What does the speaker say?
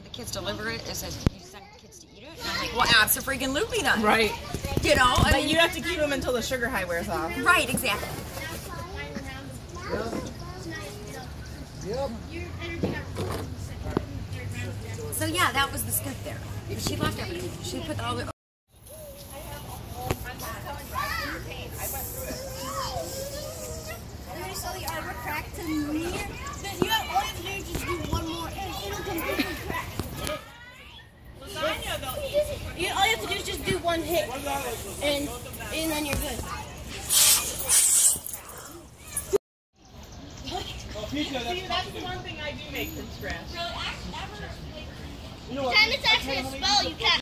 have the kids deliver it, it says you send kids to eat it. And I'm like, well, abso-freaking-lutely then. Right. You know? I mean, you have to keep them until the sugar high wears off. Right, exactly. Yep. So yeah, that was the skip there. But she left everything. She put all the... So the arbor cracked to near. All you have to do is just do one more, and it'll completely crack. All you have to do is just do one hit, and then you're good. See, that's the one thing I do make from scratch. Time it's actually a spell, you can't.